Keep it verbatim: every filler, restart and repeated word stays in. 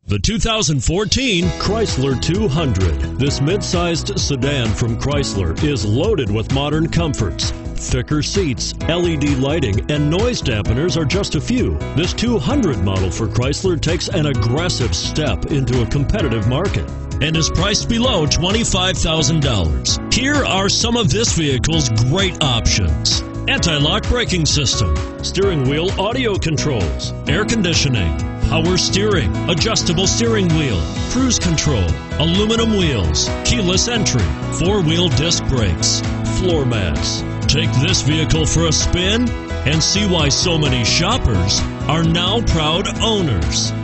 The two thousand fourteen Chrysler two hundred. This mid-sized sedan from Chrysler is loaded with modern comforts. Thicker seats, L E D lighting, and noise dampeners are just a few. This two hundred model for Chrysler takes an aggressive step into a competitive market and is priced below twenty-five thousand dollars. Here are some of this vehicle's great options: anti-lock braking system, steering wheel audio controls, air conditioning, power steering, adjustable steering wheel, cruise control, aluminum wheels, keyless entry, four-wheel disc brakes, floor mats. Take this vehicle for a spin and see why so many shoppers are now proud owners.